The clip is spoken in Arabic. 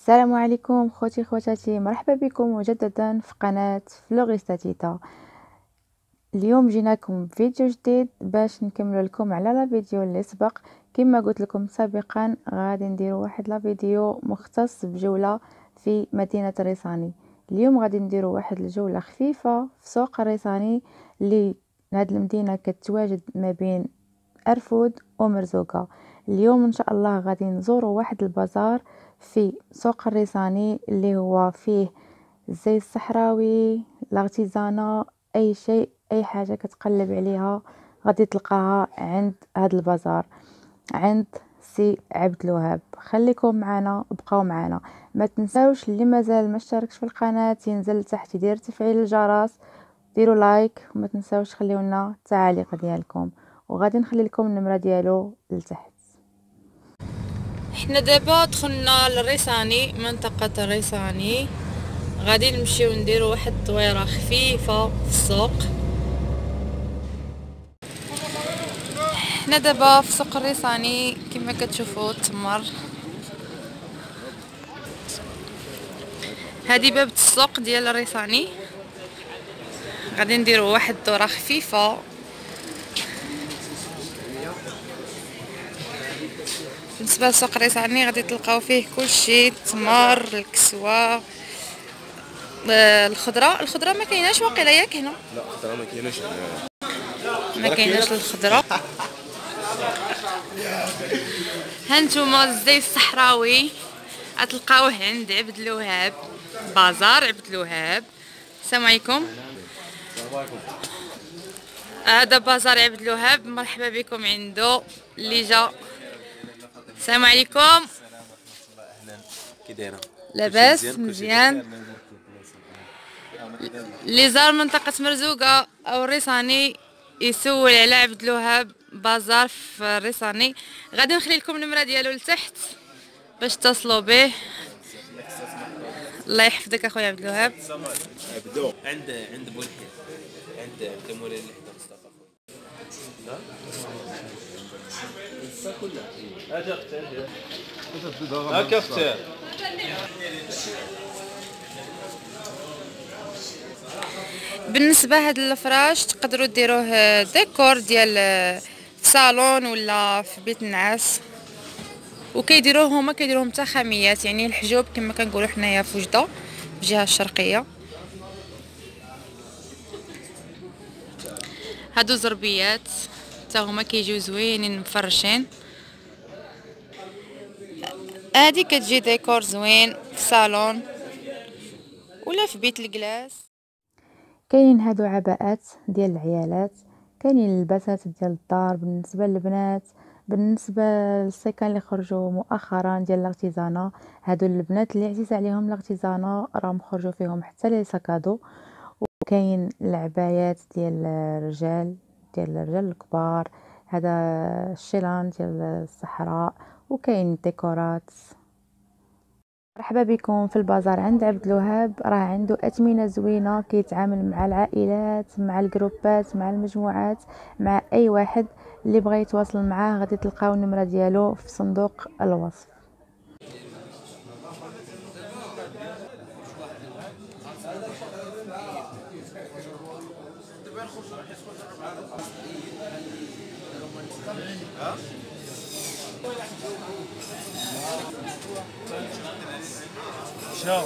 السلام عليكم خوتي خواتاتي، مرحبا بكم مجددا في قناة فلوريستا تيتا. اليوم جيناكم فيديو جديد باش نكمل لكم على لا فيديو اللي سبق. كما قلت لكم سابقا غادي نديروا واحد لا فيديو مختص بجولة في مدينة ريساني. اليوم غادي نديروا واحد الجولة خفيفة في سوق الريساني اللي هاد المدينة كتواجد ما بين أرفود ومرزوقة. اليوم ان شاء الله غادي نزوروا واحد البازار في سوق الريساني اللي هو فيه الزي الصحراوي، الارتيزانا، اي شيء اي حاجه كتقلب عليها غادي تلقاها عند هذا البازار، عند سي عبد الوهاب. خليكم معنا، بقاو معنا. ما تنساوش اللي مازال ما اشتركش في القناه ينزل تحت يدير تفعيل الجرس، ديروا لايك وما تنساوش خليونا التعاليق ديالكم، وغادي نخلي لكم النمره ديالو لتحت. حنا دابا دخلنا للريساني، منطقة الريساني. غادي نمشيو نديرو واحد الدويرة خفيفة في السوق. حنا دابا في سوق الريساني كما كتشوفوا التمر. هذه باب السوق ديال الريساني. غادي نديرو واحد الدورة خفيفة. بالنسبه لسوق الريساني غادي تلقاو فيه كلشي، التمر، الكسوه، الخضره ما كايناش واقيلا ياك هنا. لا الخضره ما كايناش، ما كايناش الخضره. هانتوما الزي الصحراوي غتلقاوه عند عبد الوهاب، بازار عبد الوهاب. السلام عليكم. هذا بازار عبد الوهاب، مرحبا بكم عنده اللي جا. السلام عليكم. كي دايره؟ لاباس مزيان. اللي زار منطقة مرزوقة او الريساني يسول على عبد الوهاب بازار في الريساني. غادي نخلي لكم النمره ديالو لتحت باش تتصلوا به. الله يحفظك اخويا عبد الوهاب. عبدو عند بولحيح، عند مولاي اللي حدا مصطفى خويا. هاكا اختي. بالنسبه هاد الفراش تقدروا ديروه ديكور ديال في صالون ولا في بيت النعاس، وكيديروه هما كيديروهم حتى خاميات، يعني الحجوب كما كنقولوا حنايا في وجده في الجهه الشرقيه. هادو زربيات حتى هما كيجيو زوينين مفرشين. هادي كتجي ديكور زوين في صالون ولا في بيت الجلاس. كاين هادو عباءات ديال العيالات، كاينين اللباسات ديال الدار بالنسبه للبنات. بالنسبه للسيكان اللي خرجوا مؤخرا ديال الارتيزانا، هادو البنات اللي عزيز عليهم الارتيزانا راهم خرجوا فيهم حتى لي ساكادو. وكاين العبايات ديال الرجال الكبار، هذا الشيلان ديال الصحراء، وكاين الديكورات. مرحبا بكم في البازار عند عبد الوهاب. راه عنده اثمنه زوينه، كيتعامل مع العائلات، مع الجروبات، مع المجموعات، مع اي واحد اللي بغى يتواصل معاه. غادي تلقاو النمره ديالو في صندوق الوصف. شنو